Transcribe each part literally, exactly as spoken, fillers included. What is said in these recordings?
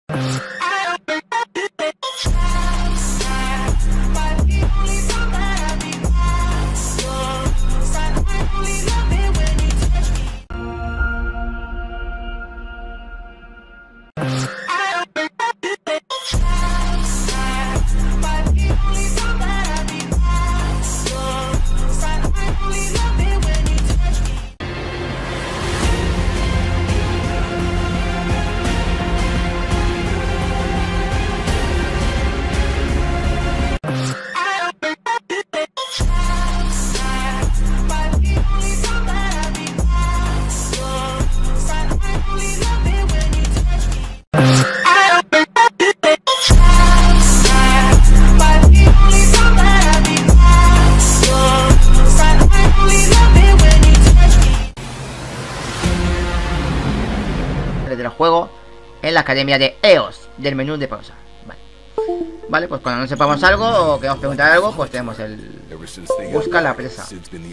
Del juego en la academia de E O S del menú de pausa. Vale, vale, pues cuando no sepamos algo o queramos preguntar algo, pues tenemos el busca la presa.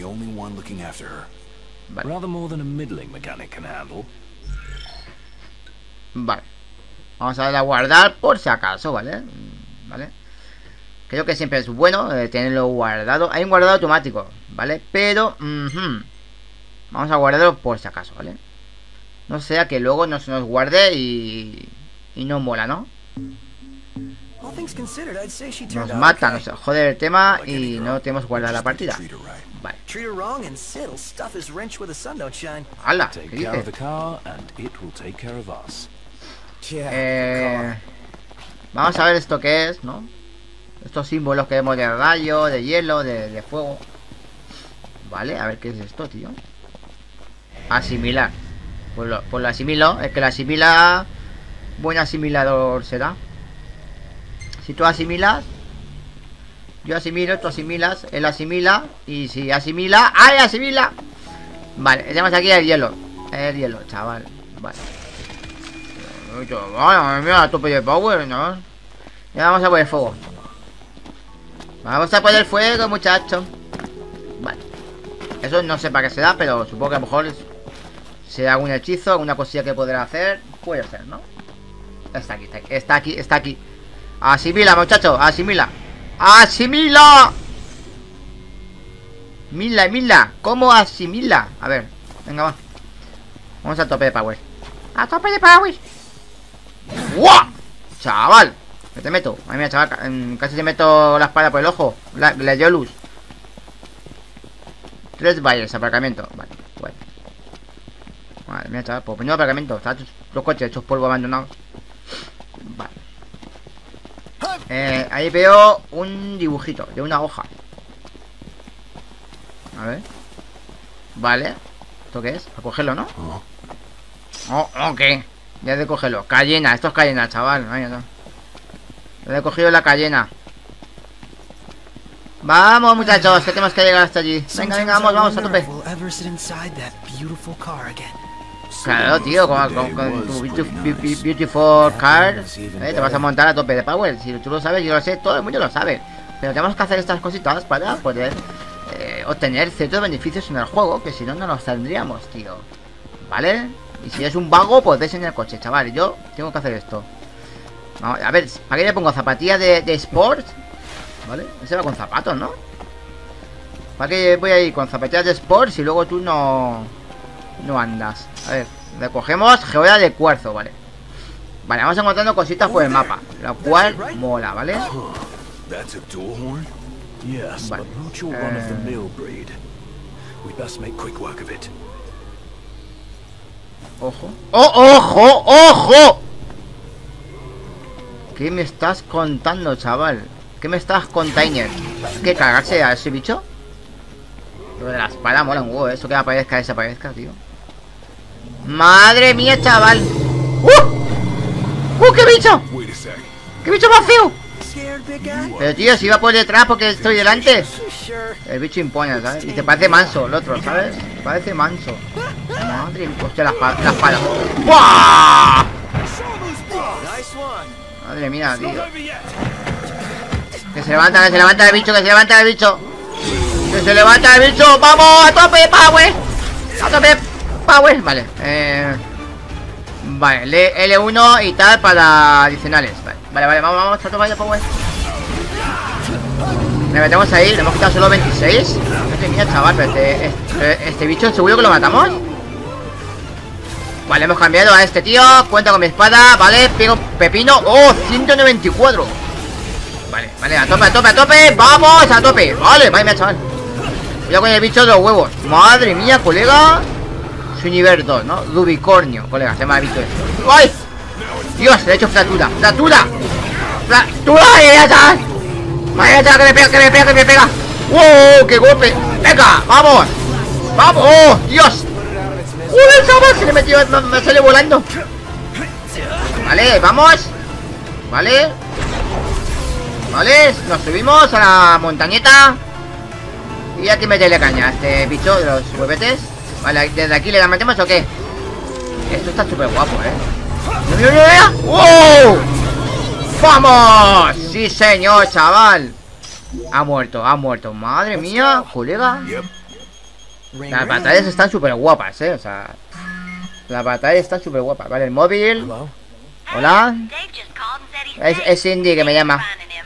Vale. Vale, vamos a darle a guardar por si acaso, ¿vale? Vale, creo que siempre es bueno eh, tenerlo guardado. Hay un guardado automático, ¿vale? Pero uh-huh. vamos a guardarlo por si acaso, ¿vale? No sea que luego no se nos guarde y, y no mola, ¿no? Nos mata, nos jode el tema y no tenemos guardada la partida. Vale. ¡Hala! ¿Qué dices? Eh, vamos a ver esto qué es, ¿no? Estos símbolos que vemos de rayo, de hielo, de, de fuego. Vale, a ver qué es esto, tío. Asimilar. Pues lo, pues lo asimilo, es que la asimila. Buen asimilador será. Si tú asimilas, yo asimilo, tú asimilas, él asimila. Y si asimila, ¡ay, asimila! Vale, tenemos aquí el hielo. El hielo, chaval. Vale. Vale, mira, a tope de power, ¿no? Ya vamos a poner fuego. Vamos a poner fuego, muchachos. Vale. Eso no sé para qué se da, pero supongo que a lo mejor es... sea algún hechizo, alguna cosilla que podrá hacer. Puede ser, ¿no? Está aquí, está aquí, está aquí, está aquí. Asimila, muchacho, asimila. ¡Asimila! Mila, mila, ¿cómo asimila? A ver, venga, va. Vamos a tope de power. ¡A tope de power! ¡Guau! ¡Chaval! ¿Qué te meto? Ay, mira, chaval, casi te meto la espada por el ojo. La, la Yolus. Tres valles, aparcamiento. Vale, bueno. Madre mía, chaval, pues menudo aparcamiento. Están los coches hechos polvo abandonados. Vale. Eh, ahí veo un dibujito de una hoja. A ver. Vale. ¿Esto qué es? A cogerlo, ¿no? Oh, ok. Ya he de cogerlo. Cayena, esto es cayena, chaval. Ay, no. Ya he cogido la cayena. Vamos, muchachos, que tenemos que llegar hasta allí. Venga, venga, vamos, vamos, a tope. Claro, tío, con, con, con tu beautiful, beautiful car, ¿eh? Te vas a montar a tope de power. Si tú lo sabes, yo lo sé, todo el mundo lo sabe. Pero tenemos que hacer estas cositas para poder eh, obtener ciertos beneficios en el juego, que si no, no los tendríamos, tío. ¿Vale? Y si es un vago, pues ves en el coche, chaval. Yo tengo que hacer esto. Vamos, a ver, ¿para qué le pongo zapatillas de, de sport? ¿Vale? Ese va con zapatos, ¿no? ¿Para qué voy a ir con zapatillas de sport si luego tú no... no andas? A ver, le cogemos geoda de cuarzo, ¿vale? Vale, vamos encontrando cositas por el mapa, lo cual mola, ¿vale? Vale. Eh... Ojo. ¡Oh, ojo! ¡Ojo! ¿Qué me estás contando, chaval? ¿Qué me estás contando? ¿Qué cagarse a ese bicho? Lo de la espada mola un huevo, eso que aparezca, desaparezca, tío. ¡Madre mía, chaval! ¡Uh! ¡Uh, qué bicho! ¡Qué bicho más feo! Pero tío, si iba por detrás porque estoy delante. El bicho impone, ¿sabes? Y te parece manso el otro, ¿sabes? Te parece manso. Madre mía, hostia, la espada, la espada. ¡Buah! Madre mía, tío. Que se levanta, que se levanta el bicho, que se levanta el bicho. Que se levanta el bicho. ¡Vamos! ¡A tope de power! ¡A tope de power! Vale, eh... Vale, L uno y tal para adicionales. Vale, vale, vale, vamos, vamos, trato, vaya, power. Le metemos ahí, le hemos quitado solo veintiséis. Madre mía, chaval, pero este, este, este bicho seguro que lo matamos. Vale, hemos cambiado a este tío. Cuenta con mi espada, vale, pego pepino. Oh, ciento noventa y cuatro. Vale, vale, a tope, a tope, a tope. Vamos, a tope. Vale, vaya mía, chaval. Cuidado con el bicho de los huevos. Madre mía, colega. Su nivel dos, ¿no? Dubicornio, colega, se me ha visto esto. ¡Ay! Dios, le he hecho fractura. ¡Fractura! ¡Fractura! ¡Ya está! ¡Vaya, ya, que me pega, que me pega, que me pega! ¡Wow! ¡Qué golpe! ¡Venga! ¡Vamos! ¡Vamos! ¡Oh! ¡Dios! ¡Uy, chaval! Se le metió, me, me sale volando. Vale, vamos. Vale. Vale, nos subimos a la montañeta. Y aquí meterle caña a este bicho de los huevetes. Vale, ¿desde aquí le la metemos o qué? Esto está súper guapo, ¿eh? ¡Mira, mira, mira! ¡Wow! ¡Vamos! ¡Sí, señor, chaval! Ha muerto, ha muerto. Madre mía, colega. Las batallas están súper guapas, ¿eh? O sea... Las batallas están súper guapas. Vale, el móvil. Hola. Es, es Cindy que me llama.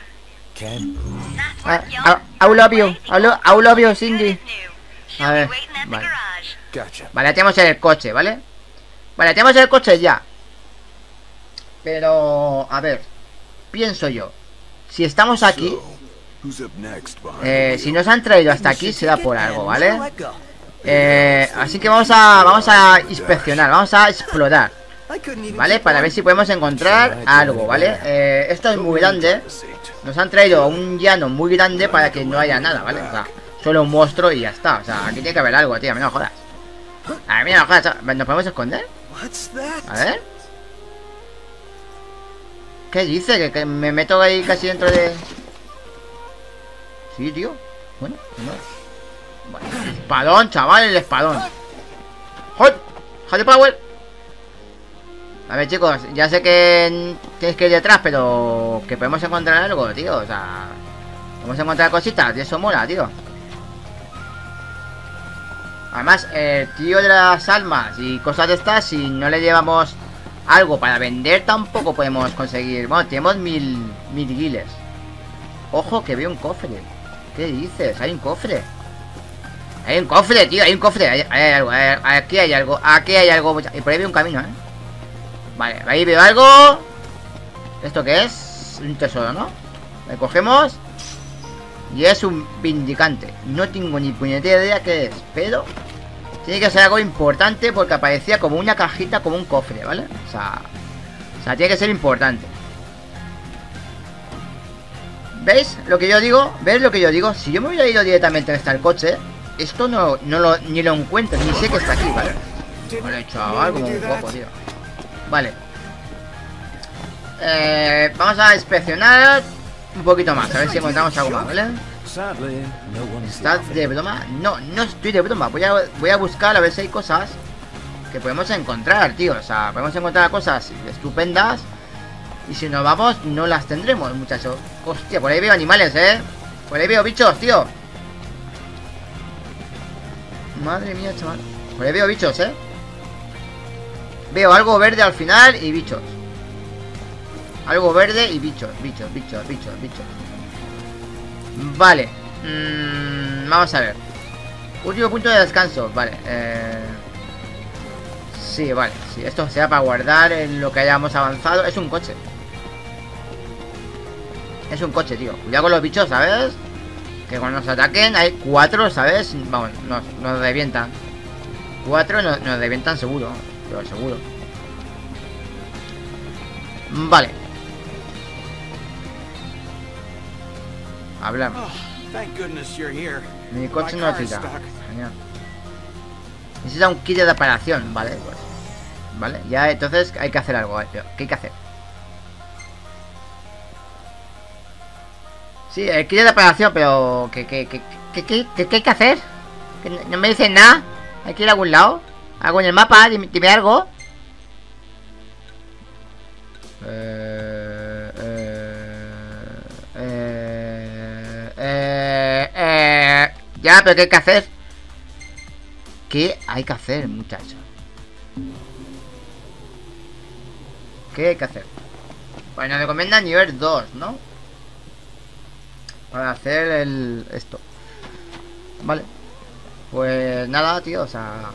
Ah, I, I love you. I love, I love you, Cindy. A ver, vale. Vale, tenemos el coche, ¿vale? Vale, tenemos el coche ya. Pero, a ver, pienso yo, si estamos aquí, eh, si nos han traído hasta aquí será por algo, ¿vale? Eh, así que vamos a vamos a inspeccionar, vamos a explorar, ¿vale? Para ver si podemos encontrar algo, ¿vale? Eh, esto es muy grande. Nos han traído un llano muy grande para que no haya nada, ¿vale? O sea, solo un monstruo y ya está. O sea, aquí tiene que haber algo, tío, a mí no me jodas. A mí no me jodas, ¿nos podemos esconder? A ver. ¿Qué dice? ¿Que, que me meto ahí casi dentro de...? Sí, tío. Bueno, no. Bueno, el espadón, chaval, el espadón. ¡Hot! ¡Hot power! A ver, chicos, ya sé que tienes que ir detrás, pero que podemos encontrar algo, tío. O sea, podemos encontrar cositas y eso mola, tío. Además, el tío de las almas y cosas de estas, si no le llevamos algo para vender, tampoco podemos conseguir. Bueno, tenemos mil, mil guiles. Ojo, que veo un cofre. ¿Qué dices? Hay un cofre. Hay un cofre, tío, hay un cofre. Hay, hay algo, hay, aquí hay algo, aquí hay algo. Y por ahí veo un camino, ¿eh? Vale, ahí veo algo. ¿Esto qué es? Un tesoro, ¿no? Le cogemos. Y es un vindicante. No tengo ni puñetera idea qué es, pero tiene que ser algo importante porque aparecía como una cajita, como un cofre, ¿vale? O sea, o sea, tiene que ser importante. ¿Veis lo que yo digo? ¿Veis lo que yo digo? Si yo me hubiera ido directamente hasta el coche, esto no, no lo, ni lo encuentro, ni sé que está aquí, ¿vale? Vale, chaval, como un poco, tío. Vale. Eh, vamos a inspeccionar un poquito más, a ver si encontramos algo más, ¿vale? ¿Estás de broma? No, no estoy de broma. Voy a, voy a buscar a ver si hay cosas que podemos encontrar, tío. O sea, podemos encontrar cosas estupendas. Y si nos vamos, no las tendremos, muchachos. Hostia, por ahí veo animales, ¿eh? Por ahí veo bichos, tío. Madre mía, chaval. Por ahí veo bichos, ¿eh? Veo algo verde al final y bichos. Algo verde y bichos, bichos, bichos, bichos, bichos. Vale. Mm, vamos a ver. Último punto de descanso. Vale. Eh... Sí, vale. Sí, esto sea para guardar en lo que hayamos avanzado. Es un coche. Es un coche, tío. Cuidado con los bichos, ¿sabes? Que cuando nos ataquen hay cuatro, ¿sabes? Vamos, nos, nos revientan. Cuatro nos, nos revientan seguro. Pero seguro. Vale. Hablamos. Mi coche no tira. Genial. Necesita un kit de reparación. Vale, pues. Vale, ya entonces hay que hacer algo. ¿Qué hay que hacer? Sí, el kit de reparación, pero... ¿Qué, qué, qué, qué, qué, qué, qué hay que hacer? ¿Que no me dicen nada? ¿Hay que ir a algún lado? ¿Algo en el mapa? Dime, dime algo. Eh, eh, eh, eh, eh, ya, pero ¿qué hay que hacer? ¿Qué hay que hacer, muchachos? ¿Qué hay que hacer? Pues nos recomienda nivel dos, ¿no? Para hacer el... esto. Vale. Pues nada, tío, o sea...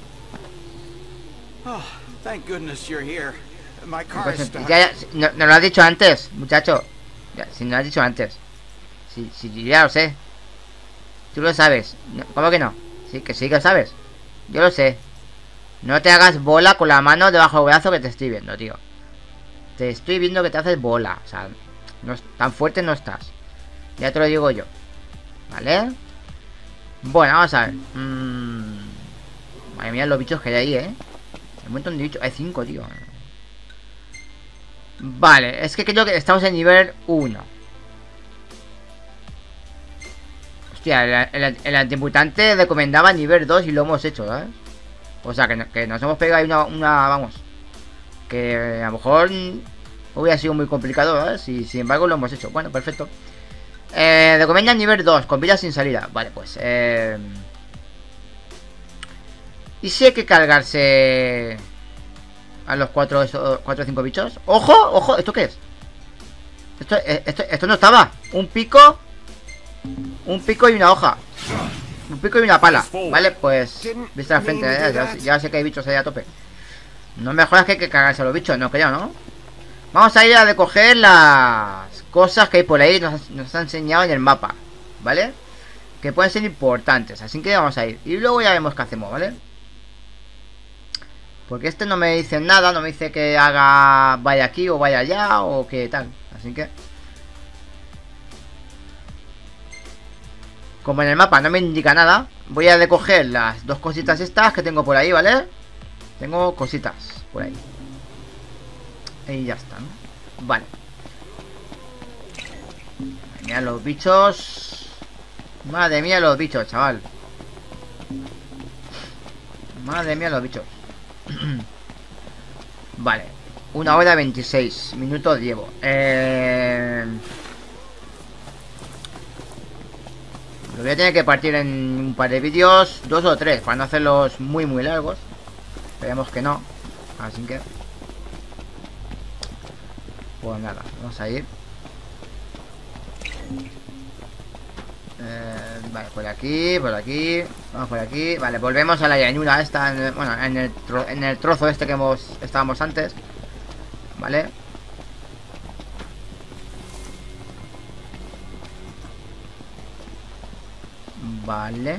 Oh, thank goodness you're here. My car Pues, is stuck. ya, ya, no, no lo has dicho antes, muchacho. Ya, si no lo has dicho antes. Si, si ya lo sé. Tú lo sabes. No, ¿cómo que no? Sí, que sí que lo sabes. Yo lo sé. No te hagas bola con la mano debajo del brazo que te estoy viendo, tío. Te estoy viendo que te haces bola. O sea, no, tan fuerte no estás. Ya te lo digo yo. ¿Vale? Bueno, vamos a ver. Mm... Madre mía, los bichos que hay ahí, ¿eh? Hay un montón de bichos. Hay cinco, tío. Vale, es que creo que estamos en nivel uno. Hostia, el, el, el antiputante recomendaba nivel dos y lo hemos hecho, ¿sabes? O sea, que, que nos hemos pegado ahí una, una... Vamos. Que a lo mejor hubiera sido muy complicado, ¿sabes? Y sin embargo lo hemos hecho. Bueno, perfecto. Eh, recomienda nivel dos, con vida sin salida. Vale, pues... Eh... ¿Y si hay que cargarse a los cuatro, cuatro o cinco bichos? ¡Ojo! ¡Ojo! ¿Esto qué es? Esto, esto, esto no estaba. Un pico. Un pico y una hoja. Un pico y una pala. Vale, pues... Viste la frente, ¿eh? ya, ya sé que hay bichos ahí a tope. No me jodas que hay que cargarse a los bichos, no creo, ¿no? Vamos a ir a recoger las cosas que hay por ahí. Nos, nos han enseñado en el mapa, ¿vale? Que pueden ser importantes. Así que vamos a ir. Y luego ya vemos qué hacemos, ¿vale? Porque este no me dice nada. No me dice que haga... Vaya aquí o vaya allá o que tal. Así que... Como en el mapa no me indica nada, voy a recoger las dos cositas estas que tengo por ahí, ¿vale? Tengo cositas por ahí. Y ya está, ¿no? Vale. Mira los bichos. Madre mía los bichos, chaval. Madre mía los bichos. Vale. Una hora veintiséis minutos llevo. Eh... Lo voy a tener que partir en un par de vídeos, dos o tres, para no hacerlos muy muy largos. Esperemos que no. Así que... Pues nada, vamos a ir. Eh, vale, por aquí, por aquí. Vamos por aquí. Vale, volvemos a la llanura esta. En el, bueno, en el, tro, en el trozo este que hemos estábamos antes. Vale. Vale.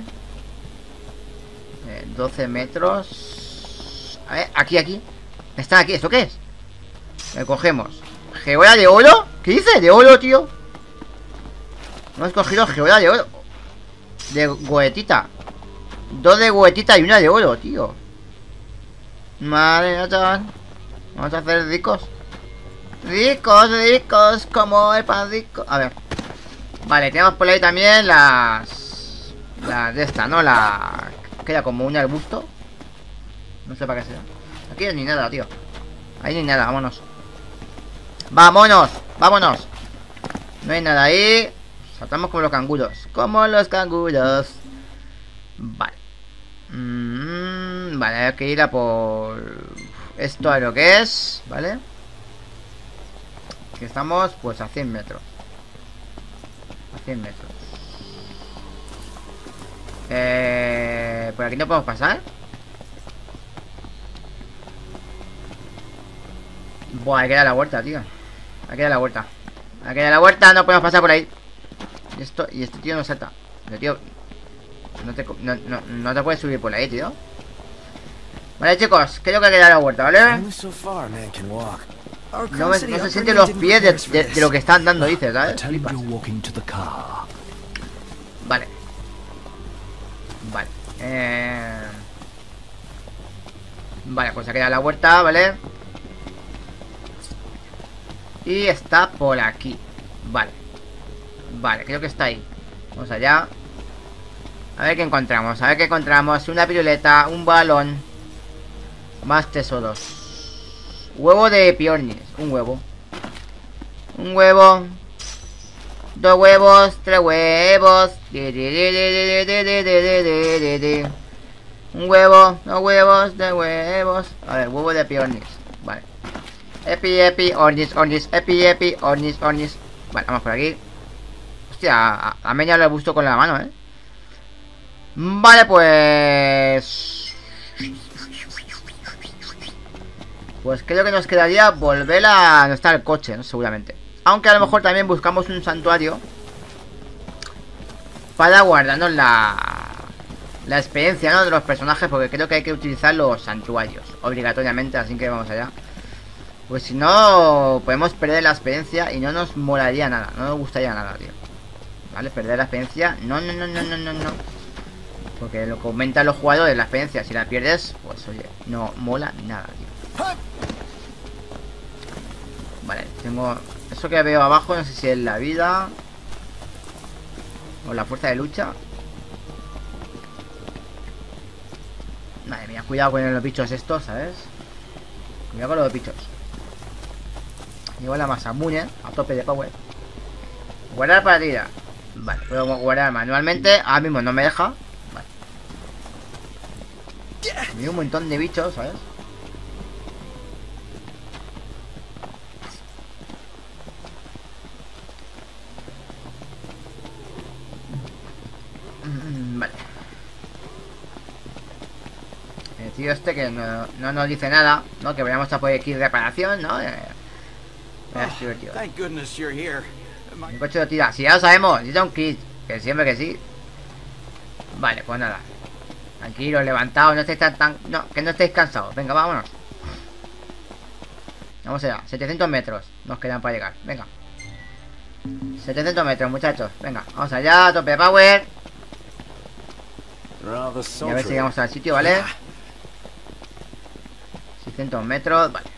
Eh, doce metros. A ver, aquí, aquí. Están aquí. ¿Esto qué es? Le cogemos. ¿Geoda de oro? ¿Qué dice? ¿De oro, tío? Hemos cogido geoda de oro. De goetita. Dos de goetita y una de oro, tío. Madre mía, chaval. Vamos a hacer ricos. Ricos, ricos. Como el pan rico. A ver. Vale, tenemos por ahí también las... La de esta, ¿no? La... Queda como un arbusto. No sé para qué será. Aquí no hay ni nada, tío. Ahí no hay nada, vámonos. ¡Vámonos! ¡Vámonos! No hay nada ahí. Saltamos como los canguros. Como los canguros. Vale. Mm, vale, hay que ir a por... Esto es lo que es, ¿vale? Que estamos pues a cien metros. A cien metros. Eh, ¿Por aquí no podemos pasar? Buah, hay que dar la vuelta, tío. Hay que dar la vuelta. Hay que dar la vuelta, no podemos pasar por ahí. Y esto, y este tío no salta. Este tío no te, no, no, no te puedes subir por ahí, tío. Vale, chicos, creo que hay que dar la vuelta, ¿vale? No, me, no se sienten los pies de, de, de lo que están dando, dices, ¿sabes? Flipas. Vale. Vale. Eh... Vale, pues hay que dar la vuelta, ¿vale? Y está por aquí. Vale. Vale, creo que está ahí. Vamos allá. A ver qué encontramos. A ver qué encontramos. Una piruleta, un balón. Más tesoros. Huevo de piornis. Un huevo. Un huevo. Dos huevos. Tres huevos. Un huevo. Dos huevos. Tres huevos. A ver, huevo de piornis. Vale. Epi, epi, ornis, ornis, epi, epi, ornis, ornis. Vale, vamos por aquí. Hostia, a, a Meña le gustó con la mano, ¿eh? Vale, pues... Pues creo que nos quedaría volver a donde está el coche, ¿no? Seguramente. Aunque a lo mejor también buscamos un santuario para guardarnos la... la experiencia, ¿no? De los personajes, porque creo que hay que utilizar los santuarios obligatoriamente, así que vamos allá. Pues si no, podemos perder la experiencia y no nos molaría nada, no nos gustaría nada, tío. Vale, perder la experiencia, no, no, no, no, no, no, no. Porque lo comentan los jugadores, la experiencia, si la pierdes, pues oye, no mola nada, tío. Vale, tengo... Eso que veo abajo, no sé si es la vida o la fuerza de lucha. Madre mía, cuidado con los bichos estos, ¿sabes? Cuidado con los bichos. Llevo la Masamune a tope de power. Guardar partida. Vale, puedo guardar manualmente. Ahora mismo no me deja. Vale. Hay un montón de bichos, ¿sabes? Vale. El tío este que no, no nos dice nada, ¿no? Que vayamos a poder ir reparación, ¿no? Eh, es divertido. Thank goodness you're here. El coche lo tira. Si ya lo sabemos, necesita un kit. Que siempre que sí. Vale, pues nada. Tranquilos, levantados, no estéis tan, tan... No, que no estéis cansados. Venga, vámonos. Vamos allá. setecientos metros nos quedan para llegar. Venga. setecientos metros, muchachos. Venga, vamos allá. Tope de power. Y a ver si llegamos al sitio, ¿vale? seiscientos metros, vale.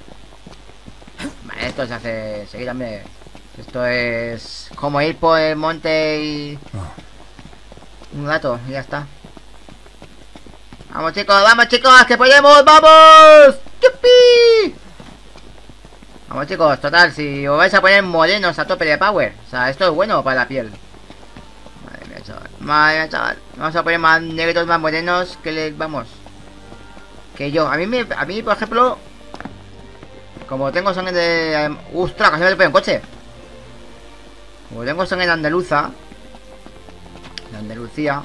Vale, esto se hace seguir también. Esto es como ir por el monte y... un gato, y ya está. Vamos chicos, vamos chicos, que podemos, vamos. ¡Yupi! Vamos chicos, total, si os vais a poner morenos a tope de power. O sea, esto es bueno para la piel. Madre mía, chaval. Madre mía, chaval. Vamos a poner más negros, más morenos que le... Vamos. Que yo. A mí, me, a mí por ejemplo... Como tengo sangre de... ¡Ostras! Casi me le pego en coche. Como tengo sangre de andaluza... De Andalucía...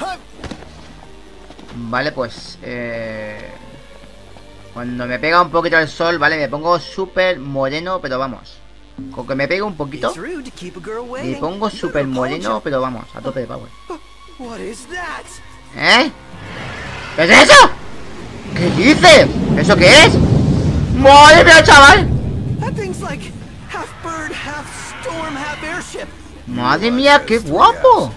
Vale, pues... Eh... Cuando me pega un poquito el sol, ¿vale? Me pongo súper moreno, pero vamos. Con que me pegue un poquito... Me pongo súper moreno, pero vamos, a tope de power. ¿Eh? ¿Qué es eso? ¿Qué dices? ¿Eso qué es? ¡Madre mía, chaval! ¡Madre mía, qué guapo!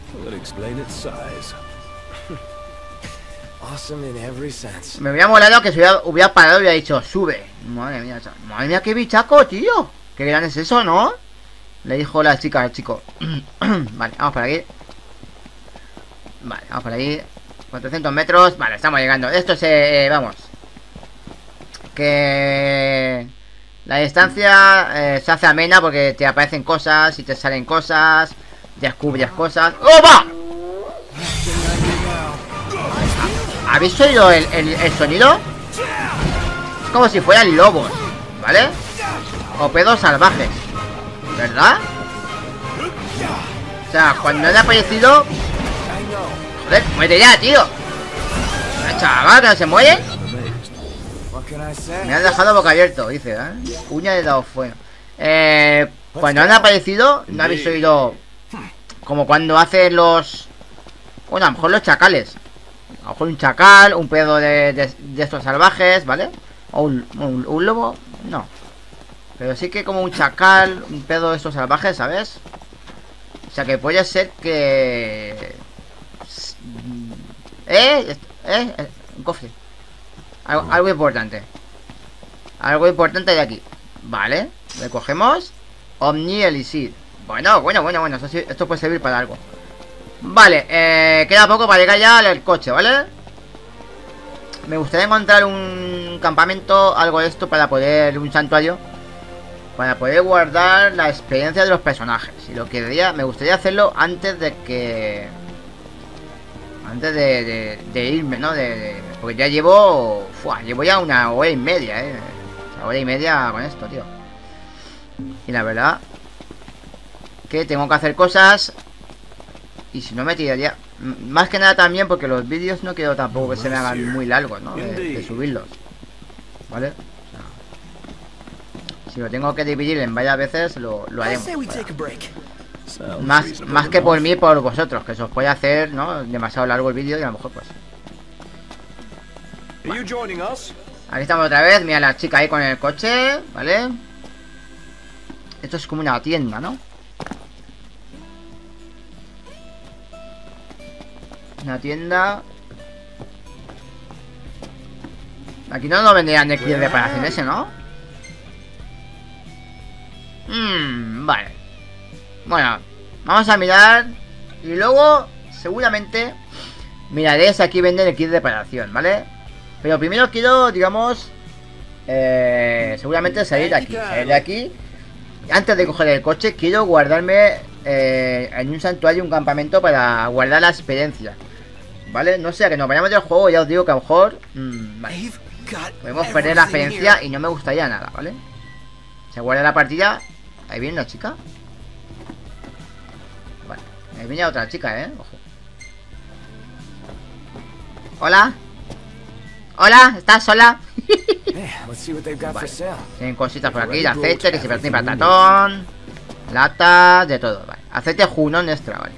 Me hubiera molado que se hubiera, hubiera parado y hubiera dicho, sube. Madre mía, chaval. Madre mía, qué bichaco, tío. Qué gran es eso, ¿no? Le dijo la chica al chico. Vale, vamos por aquí. Vale, vamos por ahí. cuatrocientos metros. Vale, estamos llegando. Esto se... Eh, vamos. Que... La distancia eh, se hace amena porque te aparecen cosas y te salen cosas. Descubres cosas. ¡Oh, va! ¿Habéis oído el, el, el sonido? Es como si fueran lobos, ¿vale? O pedos salvajes, ¿verdad? O sea, cuando han aparecido... Joder, muere ya, tío. Chaval, que no se muere. Me han dejado boca abierto, dice, ¿eh? Uña de dado fuego. Eh, cuando han aparecido, no habéis oído... Como cuando hacen los... Bueno, a lo mejor los chacales. A lo mejor un chacal, un pedo de, de, de estos salvajes, ¿vale? O un, un, un lobo, no. Pero sí que como un chacal, un pedo de estos salvajes, ¿sabes? O sea que puede ser que... ¿Eh? ¿Eh? ¿Eh? Un cofre. Algo, algo importante. Algo importante de aquí. Vale, recogemos. Omni Elixir. Bueno, bueno, bueno, bueno. Esto, sí, esto puede servir para algo. Vale, eh, queda poco para llegar ya al coche, ¿vale? Me gustaría encontrar un campamento, algo de esto para poder... Un santuario para poder guardar la experiencia de los personajes. Y lo que diría, me gustaría hacerlo antes de que... Antes de, de, de irme, ¿no? De, de, porque ya llevo... Fua, llevo ya una hora y media, ¿eh? hora y media con esto, tío. Y la verdad que tengo que hacer cosas. Y si no me tiraría. Más que nada también porque los vídeos no quiero tampoco que se me hagan muy largos, ¿no? De, de subirlos. ¿Vale? O sea, si lo tengo que dividir en varias veces, lo, lo haremos. Más, más que por mí, por vosotros, que se os puede hacer, ¿no? Demasiado largo el vídeo y a lo mejor pues. Vale. Aquí estamos otra vez, mira la chica ahí con el coche, ¿vale? Esto es como una tienda, ¿no? Una tienda. Aquí no nos vendrían de kit de reparación ese, ¿no? Mmm, vale. Bueno, vamos a mirar. Y luego, seguramente miraré si aquí venden el kit de reparación, ¿vale? Pero primero quiero, digamos eh, seguramente salir de aquí. Salir de aquí. Antes de coger el coche, quiero guardarme eh, en un santuario, un campamento para guardar la experiencia, ¿vale? No sé, que nos vayamos del juego, ya os digo que a lo mejor mmm, vale, podemos perder la experiencia y no me gustaría nada, ¿vale? Se guarda la partida. Ahí viene una chica. Vale, ahí viene otra chica, ¿eh? Ojo. Hola. Hola, ¿estás sola? Vale. Tienen cositas por aquí, de aceite, que se pertenece patatón, latas, de todo, vale. Aceite Junón extra, vale.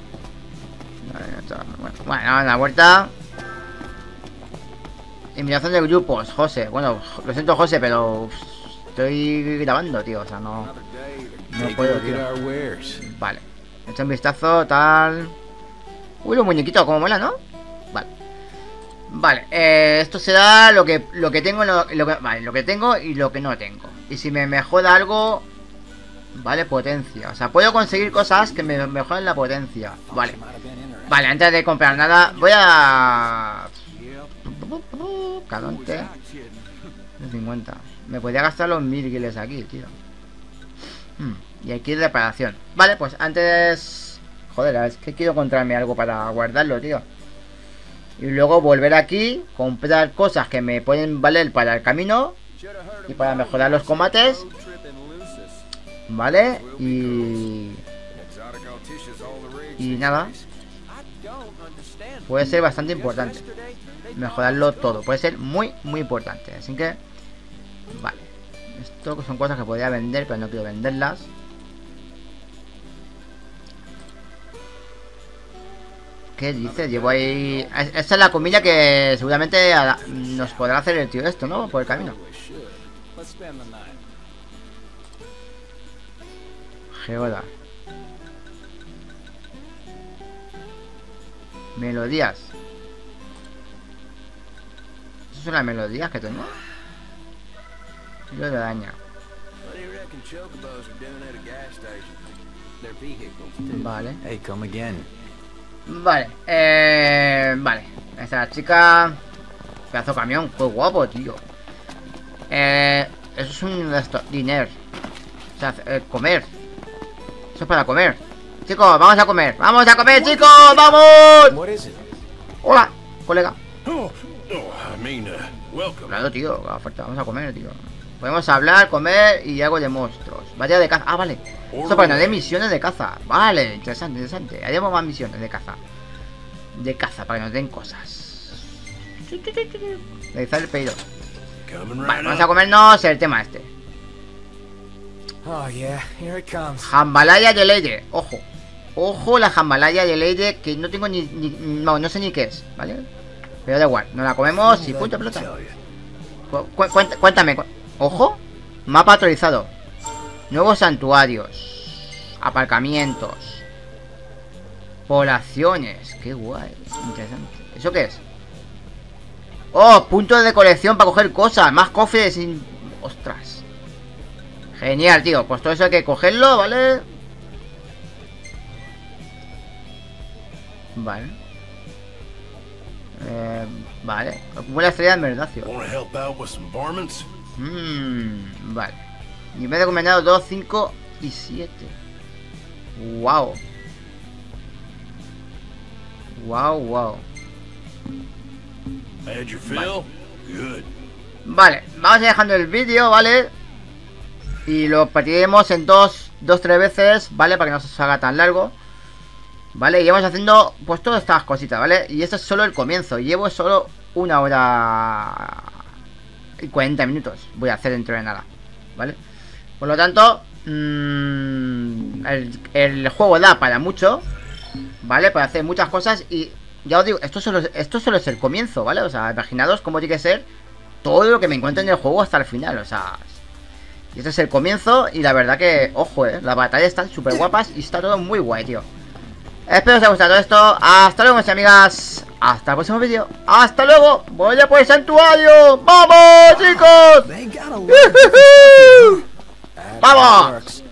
Bueno, bueno, la vuelta. Eliminación de grupos, José. Bueno, lo siento, José, pero uf, estoy grabando, tío. O sea, no. No puedo, tío. Vale. Echa un vistazo, tal. Uy, los muñequitos, como mola, ¿no? Vale. Vale, eh, esto será lo que lo que tengo, lo, lo que, vale, lo que tengo y lo que no tengo. Y si me mejora algo, vale, potencia. O sea, puedo conseguir cosas que me mejoren la potencia. Vale. Vale, antes de comprar nada, voy a... Calonte. cincuenta. Me podría gastar los mil guiles aquí, tío. Hmm. Y aquí reparación. Vale, pues antes... Joder, es que quiero encontrarme algo para guardarlo, tío. Y luego volver aquí, comprar cosas que me pueden valer para el camino y para mejorar los combates. Vale, y... Y nada. Puede ser bastante importante mejorarlo todo, puede ser muy, muy importante. Así que... Vale. Esto son cosas que podría vender, pero no quiero venderlas. ¿Qué dice? Llevo ahí... Esta es la comida que seguramente nos podrá hacer el tío esto, ¿no? Por el camino. Geoda. Melodías. ¿Esas son las melodías que tengo? Lo de daño. Vale. Hey, come again. Vale, eh... Vale, esta es la chica. Pedazo de camión, qué guapo, tío. Eh... Eso es un... Esto, dinero. O sea, eh, comer. Eso es para comer. Chicos, vamos a comer. ¡Vamos a comer, chicos! ¡Vamos! Hola, colega. Claro, tío, fuerte. Vamos a comer, tío. Podemos hablar, comer y algo de monstruos. Vaya de caza. Ah, vale. Esto para no de misiones de caza. Vale, interesante, interesante. Haremos más misiones de caza. De caza, para que nos den cosas. Realizar el pedido. Vale, vamos a comernos el tema este. Jambalaya de Leyde. Ojo. Ojo la jambalaya de Leyde, que no tengo ni, ni... No, no sé ni qué es, ¿vale? Pero da igual, nos la comemos y punto pelota. Cu cu cuéntame. Cu Ojo. Mapa actualizado. Nuevos santuarios. Aparcamientos. Poblaciones. Qué guay. Interesante. ¿Eso qué es? Oh, puntos de colección para coger cosas. Más cofres sin... Ostras. Genial, tío. Pues todo eso hay que cogerlo, ¿vale? Vale. Eh, vale. Buena estrella de merdacio. Mmm, vale. Nivel recomendado dos, cinco y siete. Wow. Wow, wow. Had your fill? Good. Vale, vamos a ir dejando el vídeo, ¿vale? Y lo partiremos en dos, dos, tres veces, ¿vale? Para que no se haga tan largo, ¿vale? Y vamos haciendo pues todas estas cositas, ¿vale? Y esto es solo el comienzo. Llevo solo una hora y cuarenta minutos. Voy a hacer dentro de nada, ¿vale? Por lo tanto, mmm, el, el juego da para mucho, ¿vale? Para hacer muchas cosas. Y ya os digo, esto solo, esto solo es el comienzo, ¿vale? O sea, imaginaos cómo tiene que ser todo lo que me encuentro en el juego hasta el final. O sea, y este es el comienzo. Y la verdad que, ojo, eh, las batallas están súper guapas y está todo muy guay, tío. Espero que os haya gustado esto. Hasta luego, mis amigas. Hasta el próximo vídeo. Hasta luego. Voy a por el santuario. ¡Vamos, chicos! ¡Vamos!